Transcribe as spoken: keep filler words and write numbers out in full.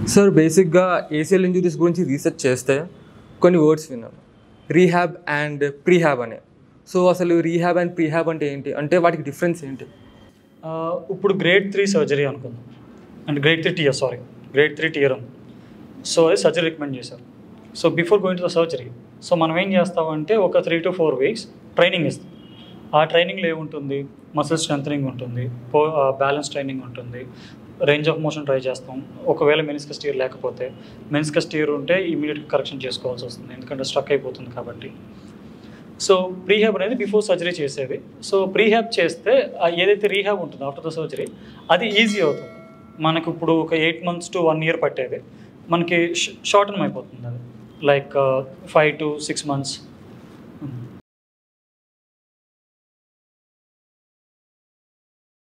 Sir బేసిక్గా ACL injuries గురించి research చేస్తే కొన్ని వర్డ్స్ విన్నాను, రీహాబ్ అండ్ ప్రీహాబ్ అనే. సో అసలు రీహాబ్ అండ్ ప్రీహాబ్ అంటే ఏంటి, అంటే వాటికి డిఫరెన్స్ ఏంటి? ఇప్పుడు గ్రేడ్ త్రీ సర్జరీ అనుకుందాం, and grade three tear sorry grade three tear ఉంది. సో అది సర్జరీ రికమెండ్ చేశారు. So before going to the surgery, so మనం ఏం చేస్తామంటే ఒక three to four weeks training ఇస్తాం. ఆ ట్రైనింగ్లో ఏముంటుంది, మసిల్ స్ట్రెంథనింగ్ ఉంటుంది, పో బ్యాలెన్స్ ట్రైనింగ్ ఉంటుంది, రేంజ్ ఆఫ్ మోషన్ ట్రై చేస్తాం. ఒకవేళ మెనిస్కస్ టీర్ లేకపోతే, మెనిస్కస్ టీర్ ఉంటే ఇమీడియట్గా కరెక్షన్ చేసుకోవాల్సి వస్తుంది, ఎందుకంటే స్ట్రక్ అయిపోతుంది కాబట్టి. సో ప్రీహాబ్ అనేది బిఫోర్ సర్జరీ చేసేది. సో ప్రీహాబ్ చేస్తే ఏదైతే రీహాబ్ ఉంటుందో ఆఫ్టర్ ద సర్జరీ అది ఈజీ అవుతుంది. మనకు ఇప్పుడు ఒక eight months to one year పట్టేది మనకి షార్టన్ అయిపోతుంది. అది like five to six months